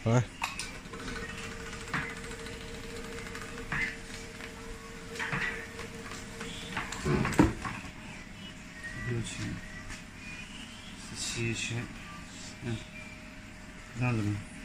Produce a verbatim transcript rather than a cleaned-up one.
来， 六圈，十七圈，嗯，这样子吗？